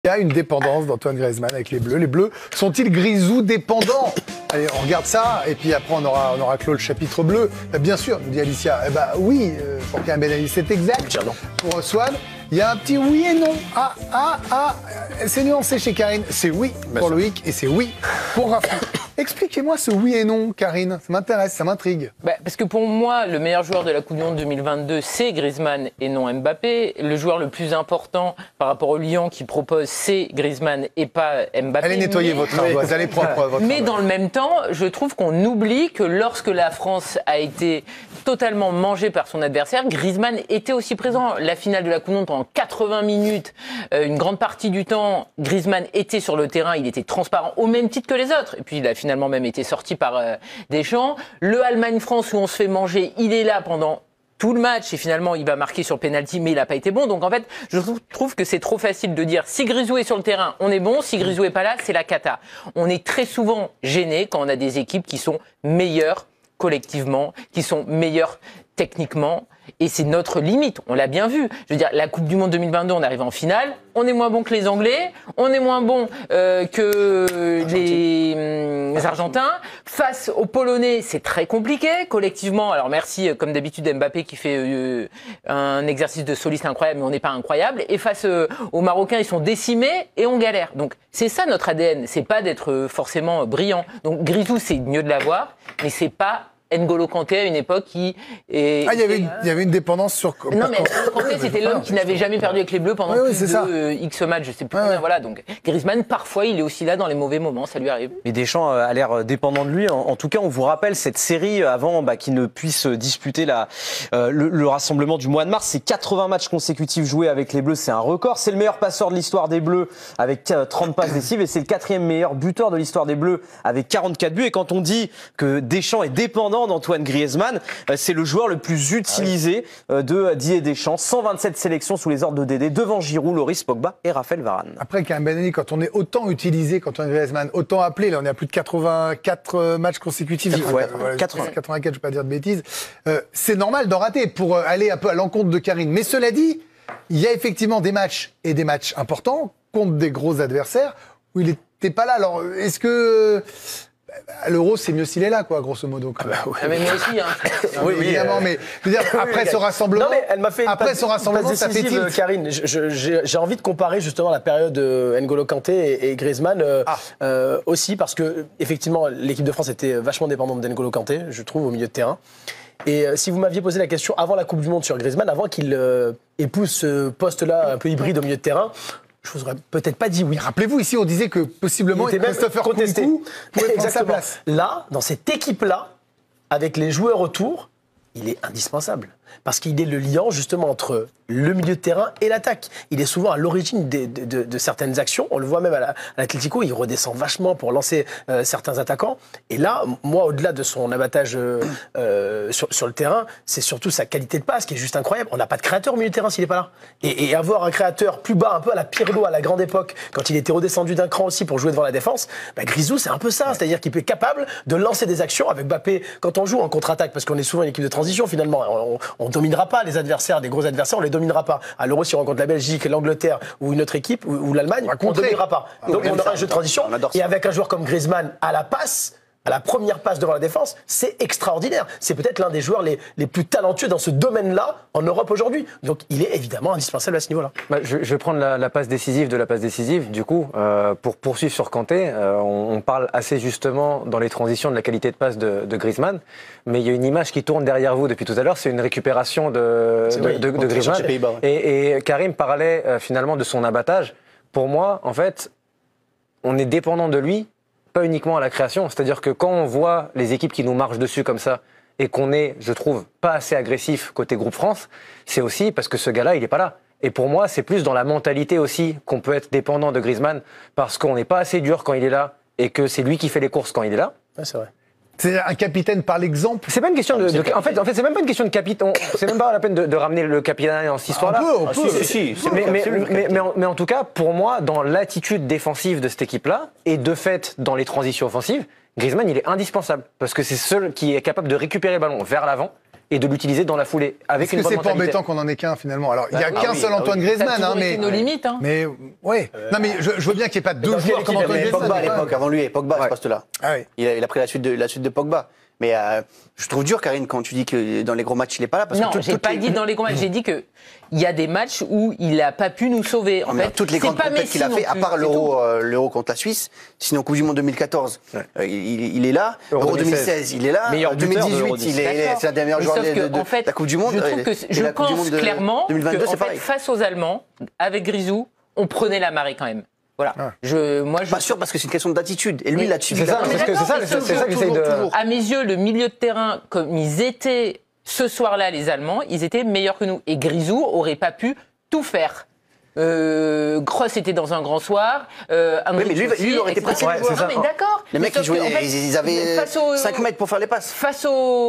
Il y a une dépendance d'Antoine Griezmann avec les Bleus. Les Bleus sont-ils Grisou dépendants? Allez, on regarde ça, et puis après on aura clos le chapitre bleu. Bien sûr, nous dit Alicia. Oui, pour Karim Ben Ali, c'est exact. Pour Swan, il y a un petit oui et non. C'est nuancé chez Karine. C'est oui pour Loïc et c'est oui pour Rafa. Expliquez-moi ce oui et non, Karine. Ça m'intéresse, ça m'intrigue. Parce que pour moi, le meilleur joueur de la Coupe du Monde 2022, c'est Griezmann et non Mbappé. Le joueur le plus important par rapport au Lyon qui propose, c'est Griezmann et pas Mbappé. Allez nettoyer votre ardoise, elle est propre. Mais dans le même temps, je trouve qu'on oublie que lorsque la France a été totalement mangée par son adversaire, Griezmann était aussi présent. La finale de la Coupe du Monde pendant 80 minutes, une grande partie du temps, Griezmann était sur le terrain, il était transparent au même titre que les autres. Et puis il a finalement même été sorti par Deschamps. Le Allemagne-France où on se fait manger, il est là pendant tout le match et finalement il va marquer sur penalty mais il n'a pas été bon. Donc en fait, je trouve que c'est trop facile de dire si Grisou est sur le terrain, on est bon, si Grisou est pas là, c'est la cata. On est très souvent gêné quand on a des équipes qui sont meilleures collectivement, qui sont meilleures techniquement. Et c'est notre limite, on l'a bien vu. Je veux dire, la Coupe du Monde 2022, on arrive en finale, on est moins bon que les Anglais, on est moins bon que les Argentins. Face aux Polonais, c'est très compliqué collectivement. Alors merci, comme d'habitude, Mbappé qui fait un exercice de soliste incroyable, mais on n'est pas incroyable. Et face aux Marocains, ils sont décimés et on galère. Donc c'est ça notre ADN, c'est pas d'être forcément brillant. Donc Grisou, c'est mieux de l'avoir, mais c'est pas N'Golo Kanté à une époque qui est... il y avait une dépendance sur... Non, mais N'Golo Kanté, c'était l'homme qui n'avait jamais perdu avec les Bleus pendant plus de X matchs, je sais plus combien, voilà. Donc, Griezmann, parfois, il est aussi là dans les mauvais moments, ça lui arrive. Mais Deschamps a l'air dépendant de lui. En tout cas, on vous rappelle cette série avant qu'il ne puisse disputer le rassemblement du mois de mars. C'est 80 matchs consécutifs joués avec les Bleus, c'est un record. C'est le meilleur passeur de l'histoire des Bleus avec 30 passes décisives et c'est le 4e meilleur buteur de l'histoire des Bleus avec 44 buts. Et quand on dit que Deschamps est dépendant d'Antoine Griezmann, c'est le joueur le plus utilisé de Didier Deschamps. 127 sélections sous les ordres de Dédé, devant Giroud, Loris, Pogba et Raphaël Varane. Après Karim Ben Ali, quand on est autant utilisé qu'Antoine Griezmann, autant appelé, là on est à plus de 84 matchs consécutifs, 84, je ne vais pas dire de bêtises, c'est normal d'en rater pour aller un peu à l'encontre de Karine. Mais cela dit, il y a effectivement des matchs et des matchs importants contre des gros adversaires où il n'était pas là. Alors est-ce que... L'Euro, c'est mieux s'il est là, quoi, grosso modo. Mais moi aussi, hein. Oui, évidemment, mais je veux dire, après ce rassemblement, elle m'a fait ça fait tilt. Karine, j'ai envie de comparer justement la période N'Golo Kanté et Griezmann aussi, parce que effectivement, l'équipe de France était vachement dépendante d'N'Golo Kanté, je trouve, au milieu de terrain. Et si vous m'aviez posé la question avant la Coupe du Monde sur Griezmann, avant qu'il épouse ce poste-là un peu hybride au milieu de terrain, je vous aurais peut-être pas dit oui. Rappelez-vous, ici, on disait que possiblement Christopher Nkunku pouvait prendre sa place. Là, dans cette équipe-là, avec les joueurs autour, il est indispensable. Parce qu'il est le lien, justement, entre le milieu de terrain et l'attaque. Il est souvent à l'origine de certaines actions. On le voit même à l'Atlético, il redescend vachement pour lancer certains attaquants. Et là, moi, au-delà de son abattage sur le terrain, c'est surtout sa qualité de passe qui est juste incroyable. On n'a pas de créateur au milieu de terrain s'il n'est pas là. Et avoir un créateur plus bas, un peu à la Pirlo à la grande époque, quand il était redescendu d'un cran aussi pour jouer devant la défense, Grisou, c'est un peu ça. C'est-à-dire qu'il peut être capable de lancer des actions avec Mbappé quand on joue en contre-attaque, parce qu'on est souvent une équipe de transition finalement. On dominera pas les adversaires, des gros adversaires, on les dominera pas. À l'Euro, si on rencontre la Belgique, l'Angleterre ou une autre équipe, ou l'Allemagne, on ne dominera pas. Donc on aura un jeu de transition. Et avec un joueur comme Griezmann à la passe, à la première passe devant la défense, c'est extraordinaire. C'est peut-être l'un des joueurs les plus talentueux dans ce domaine-là en Europe aujourd'hui. Donc il est évidemment indispensable à ce niveau-là. Je vais prendre la passe décisive de la passe décisive. Du coup, pour poursuivre sur Kanté, on parle assez justement dans les transitions de la qualité de passe de Griezmann. Mais il y a une image qui tourne derrière vous depuis tout à l'heure, c'est une récupération de Griezmann. Et Karim parlait finalement de son abattage. Pour moi, en fait, on est dépendant de lui, pas uniquement à la création. C'est-à-dire que quand on voit les équipes qui nous marchent dessus comme ça, et qu'on est, je trouve, pas assez agressif côté groupe France, c'est aussi parce que ce gars-là, il est pas là. Et pour moi, c'est plus dans la mentalité aussi qu'on peut être dépendant de Griezmann, parce qu'on n'est pas assez dur quand il est là, et que c'est lui qui fait les courses quand il est là. Ouais, c'est vrai. C'est un capitaine par l'exemple. C'est pas une question en fait, c'est même pas une question de capitaine. C'est même pas la peine de ramener le capitaine dans cette histoire-là. On peut. Mais en tout cas, pour moi, dans l'attitude défensive de cette équipe-là, et de fait dans les transitions offensives, Griezmann, il est indispensable. Parce que c'est seul qui est capable de récupérer le ballon vers l'avant et de l'utiliser dans la foulée avec Est-ce une que bonne c'est pas mentalité. embêtant qu'on en ait qu'un finalement? Alors, il n'y a Bah qu'un oui, seul Antoine Ça a Griezmann, toujours hein, été nos limites. Hein. mais ouais. Non, mais je veux bien qu'il n'y ait pas deux dans joueurs quelle comme équipe Antoine Mais Griezmann. Pogba à mais quand l'époque, même. avant lui, et Pogba à ce poste-là. Ah oui. Il a pris la suite de Pogba. Mais je trouve dur, Karine, quand tu dis que dans les gros matchs, il n'est pas là. Parce Non, que j'ai pas dit dans les gros matchs. J'ai dit que il y a des matchs où il n'a pas pu nous sauver. En fait, toutes les c'est grandes pas compétitions Messi qu'il a non fait, à plus, part c'est tout. l'Euro contre la Suisse, sinon Coupe du Monde 2014, il est là. Euro Euro 2016, il est là. Meilleur buteur de l'Euro 2018, 10. D'accord. c'est l'un des meilleurs Mais joueurs sauf que, de en fait, la Coupe du Monde. Je trouve que et je la Coupe du pense Monde de clairement 2022, que, c'est en fait, pareil. face aux Allemands, avec Grisou, on prenait la marée quand même. Voilà. Ah. Pas sûr parce que c'est une question d'attitude. Et lui, Mais- là-dessus, C'est il a- ça, c'est ce que- c'est ça, Mais c'est ça que j'essaye de. À mes yeux, le milieu de terrain, comme ils étaient ce soir-là, les Allemands, ils étaient meilleurs que nous. Et Grisou aurait pas pu tout faire. Kroos était dans un grand soir. Oui, mais lui, il aurait été presque. presque. Ouais, c'est ça. mais d'accord. Les Mais mecs, sauf que, en fait, ils avaient face aux- 5 mètres pour faire les passes. Face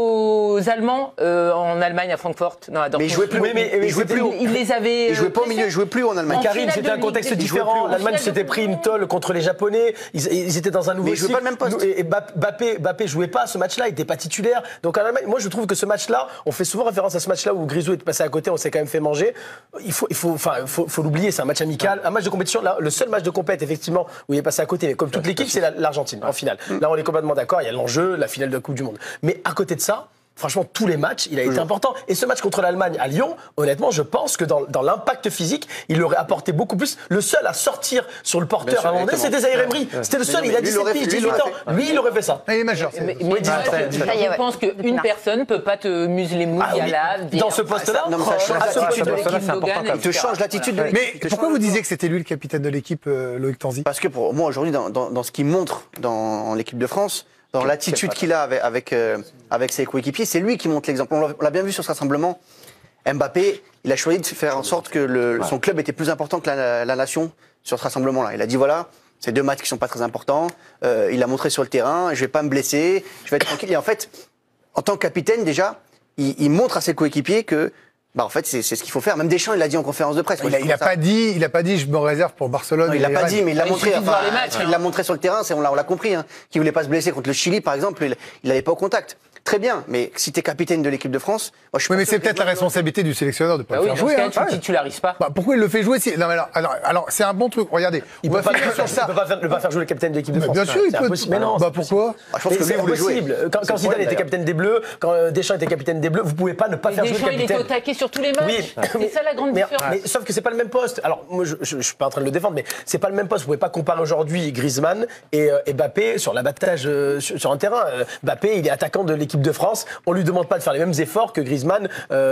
aux Allemands, à Allemagne, à Francfort, non, à Dortmund. Mais ils jouaient plus haut. mais Ils jouaient plus haut. Ils les avaient. Ils jouaient pas au milieu, ils jouaient plus haut en Allemagne. En Karine, finale c'était de un Ligue contexte des- différent. ils jouaient L'Allemagne plus. s'était pris une tôle contre les Japonais. Ils étaient dans un nouveau Mais ils jouaient cycle. pas le même poste. Et Mbappé jouait pas à ce match-là, il n'était pas titulaire. Donc en Allemagne, moi je trouve que ce match-là, on fait souvent référence à ce match-là où Grisou est passé à côté, on s'est quand même fait manger. Il faut l'oublier, c'est un match amical, un match de compétition. Là, le seul match de compète, effectivement, où il est passé à côté, mais comme toute l'équipe, c'est l'Argentine en finale. Là, on est complètement d'accord, il y a l'enjeu, la finale de la Coupe du Monde. Mais à côté de ça, franchement, tous les matchs, il a été important. Et ce match contre l'Allemagne à Lyon, honnêtement, je pense que dans l'impact physique, il aurait apporté beaucoup plus. Le seul à sortir sur le Bien porteur sûr, à un moment donné, exactement. c'était Zaïre Emery. C'était le seul, Mais il a lui, il 17 l'aurait piges, fait, lui, 18 il l'aurait ans. fait. Lui, il aurait fait ça. Ah, il est majeur. Mais Oui, moi, ça y est, je ça y est, ouais. pense qu'une personne ne peut pas te museler Mouziala. Dans ce poste-là, non, mais ça change à ce l'attitude poste-là, de l'équipe. C'est important, Il te change l'attitude de l'équipe. Mais Il te pourquoi change- vous disiez que c'était lui le capitaine de l'équipe, Loïc Tanzi? Parce que pour moi, aujourd'hui, dans ce qu'il montre dans l'équipe de France, dans l'attitude qu'il a avec ses coéquipiers, c'est lui qui montre l'exemple. On l'a bien vu sur ce rassemblement. Mbappé, il a choisi de faire en sorte que son club était plus important que la nation sur ce rassemblement-là. Il a dit voilà, c'est 2 matchs qui sont pas très importants. Il a montré sur le terrain, je vais pas me blesser, je vais être tranquille. Et en fait, en tant que capitaine déjà, il montre à ses coéquipiers que en fait, c'est ce qu'il faut faire. Même Deschamps, il l'a dit en conférence de presse. Moi, Il a pas dit, je me réserve pour Barcelone. Non, il l'a et pas Rennes. dit, mais il l'a Il montré. suffit de voir les matchs, Il hein. l'a montré sur le terrain, on l'a compris. Qu'il voulait pas se blesser contre le Chili, par exemple, il n'allait pas au contact. Très bien, mais si t'es capitaine de l'équipe de France, moi je suis Oui, pas mais sûr c'est que peut-être la Griezmann- responsabilité du sélectionneur de pas Bah le oui, faire dans ce jouer. cas, hein. tu Ouais. titularises pas. Bah, pourquoi il le fait jouer si... Non, mais alors c'est un bon truc. Regardez, Il on peut va pas finir sur ça. ne pas faire jouer le capitaine de l'équipe de Mais France. bien sûr, il C'est peut. impossible. Mais non, Bah c'est pourquoi? je pense Mais que c'est lui voulait jouer. impossible. Quand C'est le Zidane problème, était capitaine des Bleus, quand Deschamps était capitaine des Bleus, vous pouvez pas ne pas faire jouer le Deschamps, il était capitaine. au taquet sur tous les matchs. Oui, C'est ça la grande différence. mais sauf que c'est pas le même poste. Alors moi je suis pas en train de le défendre, mais c'est pas le même poste. Vous pouvez pas comparer aujourd'hui Griezmann et Mbappé sur l'abattage sur un terrain. Mbappé, il est attaquant de l'équipe de France. On lui demande pas de faire les mêmes efforts que Griezmann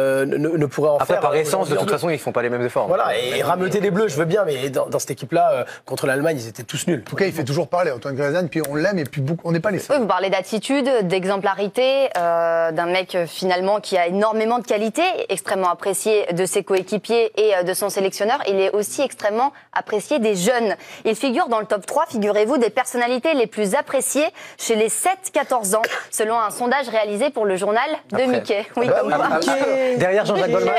ne pourrait en Après, faire. par essence, de aujourd'hui. toute façon, ils font pas les mêmes efforts. Voilà, et rameuter les Bleus, je veux bien, mais dans cette équipe-là, contre l'Allemagne, ils étaient tous nuls. En tout cas, il fait toujours parler, Antoine Griezmann, puis on l'aime, et puis on n'est pas les Oui, seuls. vous parlez d'attitude, d'exemplarité, d'un mec finalement qui a énormément de qualités, extrêmement apprécié de ses coéquipiers et de son sélectionneur. Il est aussi extrêmement apprécié des jeunes. Il figure dans le top 3, figurez-vous, des personnalités les plus appréciées chez les 7-14 ans, selon un sondage réalisé pour le journal de Mickey. Oui, comme quoi. Derrière Jean-Jacques Goldman.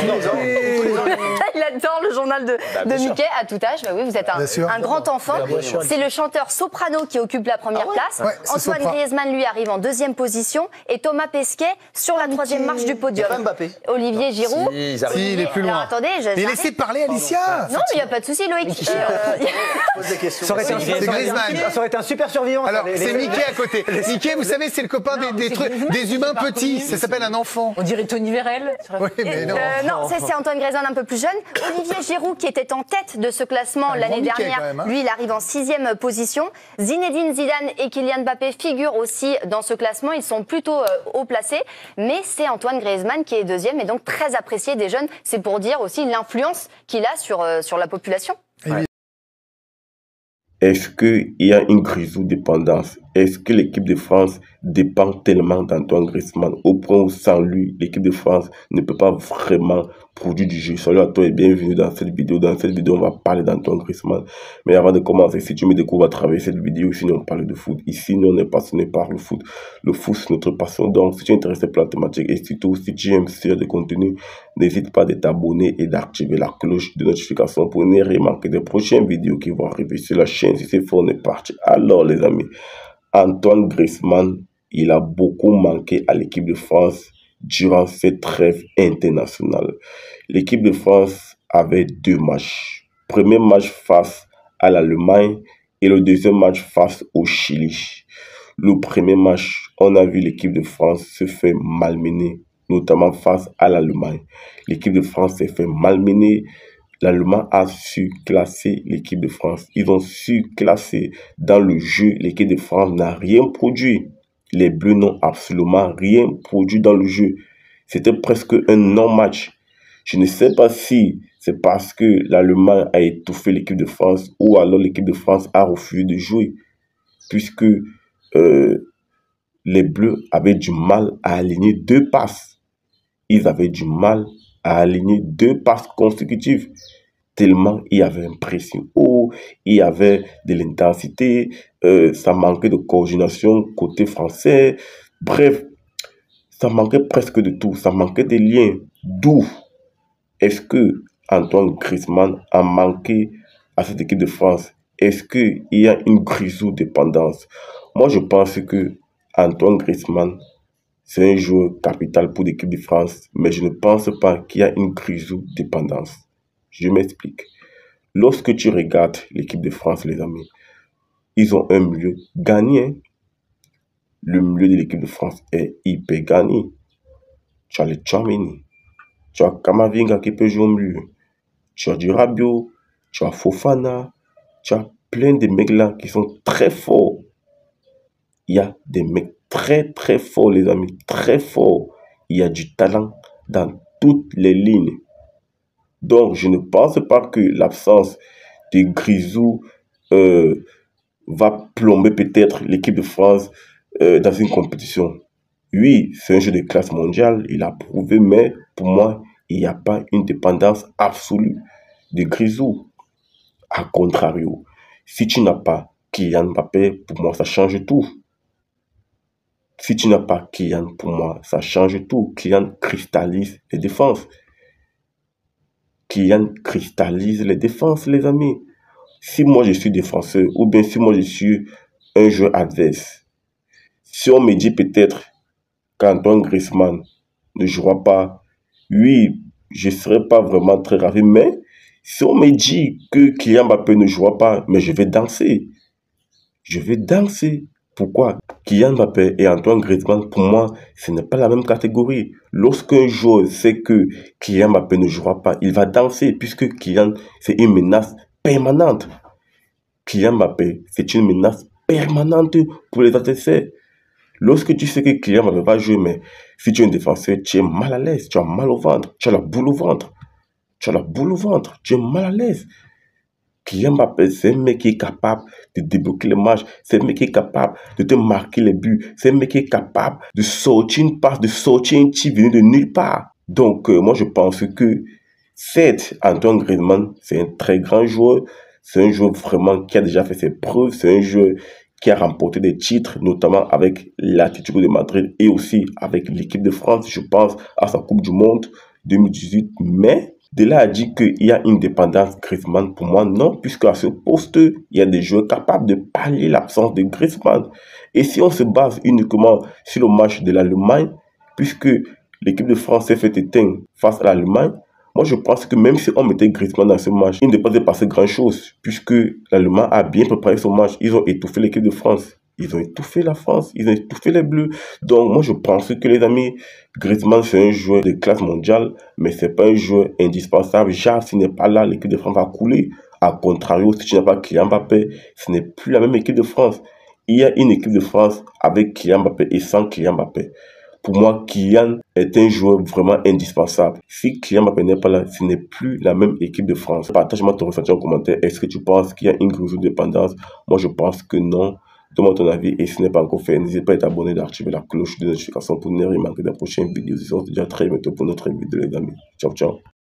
Il adore le journal de bien sûr. Mickey à tout âge. Bah oui, vous êtes Bien sûr. un grand enfant. Bien sûr. C'est le chanteur soprano qui occupe la première place. Ouais, c'est Antoine Sopra. Griezmann, lui, arrive en 2e position. Et Thomas Pesquet sur la 3e marche du Il y a podium. pas Mbappé. Olivier Giroud. Si, ils arrivent. Si, il est plus loin. Alors, attendez, Mais j'arrive. laissez parler Alicia. Non, il n'y a pas de souci, Loïc. Pose des questions. Ça aurait été un- C'est Griezmann. ça aurait été un super survivant. ça. Alors, Les- c'est les- Mickey à côté. Mickey, vous savez, c'est le copain des humains petits. Ça s'appelle un enfant. On dirait Tony Vérel. Oui, mais non. Non, c'est Antoine Griezmann un peu plus jeune. Olivier Giroud qui était en tête de ce classement Un l'année grand Mickey, dernière. quand même, hein. Lui, il arrive en 6e position. Zinedine Zidane et Kylian Mbappé figurent aussi dans ce classement. Ils sont plutôt haut placés. Mais c'est Antoine Griezmann qui est 2e et donc très apprécié des jeunes. C'est pour dire aussi l'influence qu'il a sur la population. Est-ce qu'il y a une Grisou-dépendance? Est-ce que l'équipe de France dépend tellement d'Antoine Griezmann au point où sans lui, l'équipe de France ne peut pas vraiment produire du jeu? Salut à toi et bienvenue dans cette vidéo. Dans cette vidéo, on va parler d'Antoine Griezmann. Mais avant de commencer, si tu me découvres à travers cette vidéo, ici, on parle de foot. Ici, nous, on est passionné par le foot. Le foot, c'est notre passion. Donc, si tu es intéressé par la thématique et surtout, si tu aimes ce genre de contenu, n'hésite pas de t'abonner et d'activer la cloche de notification pour ne rien manquer des prochaines vidéos qui vont arriver sur la chaîne. Si c'est fort, on est parti. Alors, les amis, Antoine Griezmann, il a beaucoup manqué à l'équipe de France durant cette trêve internationale. L'équipe de France avait 2 matchs. Premier match face à l'Allemagne et le deuxième match face au Chili. Le premier match, on a vu l'équipe de France se faire malmener, notamment face à l'Allemagne. L'équipe de France s'est fait malmener. L'Allemagne a su classer l'équipe de France. Ils ont su classer dans le jeu. L'équipe de France n'a rien produit. Les Bleus n'ont absolument rien produit dans le jeu. C'était presque un non-match. Je ne sais pas si c'est parce que l'Allemagne a étouffé l'équipe de France ou alors l'équipe de France a refusé de jouer. Puisque les Bleus avaient du mal à aligner 2 passes. Ils avaient du mal à aligner 2 passes consécutives. Tellement il y avait un pressing haut, il y avait de l'intensité, ça manquait de coordination côté français. Bref, ça manquait presque de tout, ça manquait des liens. D'où est-ce que Antoine Griezmann a manqué à cette équipe de France? Est-ce qu'il y a une Grisou-dépendance? Moi, je pense que Antoine Griezmann, c'est un joueur capital pour l'équipe de France, mais je ne pense pas qu'il y a une Grisou-dépendance. Je m'explique. Lorsque tu regardes l'équipe de France, les amis, ils ont un milieu gagné. Le milieu de l'équipe de France est hyper gagné. Tu as le Tchouaméni, tu as Kamavinga qui peut jouer au milieu, tu as du Rabiot, tu as Fofana, tu as plein de mecs là qui sont très forts. Il y a des mecs très très forts, les amis, très forts. Il y a du talent dans toutes les lignes. Donc, je ne pense pas que l'absence de Grisou va plomber peut-être l'équipe de France dans une compétition. Oui, c'est un jeu de classe mondiale, il a prouvé, mais pour moi, il n'y a pas une dépendance absolue de Grisou. A contrario, si tu n'as pas Kylian Mbappé, pour moi, ça change tout. Si tu n'as pas Kylian, pour moi, ça change tout. Kylian cristallise les défenses. Kylian cristallise les défenses, les amis. Si moi je suis défenseur, ou bien si moi je suis un joueur adverse, si on me dit peut-être qu'Antoine Griezmann ne jouera pas, oui, je ne serai pas vraiment très ravi, mais si on me dit que Kylian Mbappé ne jouera pas, mais je vais danser. Je vais danser. Pourquoi? Kylian Mbappé et Antoine Griezmann, pour moi, ce n'est pas la même catégorie. Lorsqu'un joueur sait que Kylian Mbappé ne jouera pas, il va danser, puisque Kylian, c'est une menace permanente. Kylian Mbappé, c'est une menace permanente pour les adversaires. Lorsque tu sais que Kylian Mbappé va jouer, mais si tu es un défenseur, tu es mal à l'aise, tu as mal au ventre, tu as la boule au ventre. Tu as la boule au ventre, tu es mal à l'aise. Kylian Mbappé, c'est un mec qui est capable de débloquer le match, c'est un mec qui est capable de te marquer les buts, c'est un mec qui est capable de sortir une passe, de sortir un tir venu de nulle part. Donc, moi, je pense que certes, Antoine Griezmann, c'est un très grand joueur, c'est un joueur vraiment qui a déjà fait ses preuves, c'est un joueur qui a remporté des titres, notamment avec l'Atlético de Madrid et aussi avec l'équipe de France, je pense à sa Coupe du Monde 2018, mais de là à dire qu'il y a une dépendance Griezmann, pour moi, non, puisque à ce poste, il y a des joueurs capables de pallier l'absence de Griezmann. Et si on se base uniquement sur le match de l'Allemagne, puisque l'équipe de France s'est fait éteindre face à l'Allemagne, moi je pense que même si on mettait Griezmann dans ce match, il ne devait pas se passer grand-chose, puisque l'Allemagne a bien préparé son match. Ils ont étouffé l'équipe de France. Ils ont étouffé la France, ils ont étouffé les Bleus. Donc moi je pense que les amis, Griezmann c'est un joueur de classe mondiale, mais c'est pas un joueur indispensable. Genre s'il n'est pas là, l'équipe de France va couler. A contrario, si tu n'as pas Kylian Mbappé, ce n'est plus la même équipe de France. Il y a une équipe de France avec Kylian Mbappé et sans Kylian Mbappé. Pour moi, Kylian est un joueur vraiment indispensable. Si Kylian Mbappé n'est pas là, ce n'est plus la même équipe de France. Partage-moi ton ressenti en commentaire. Est-ce que tu penses qu'il y a une Grisou-dépendance? Moi, je pense que non. Donne-moi ton avis et si ce n'est pas encore fait, n'hésite pas à t'abonner, d'activer la cloche de notification pour ne rien manquer des prochaines vidéos. On se dit à très bientôt pour notre vidéo, les amis. Ciao, ciao.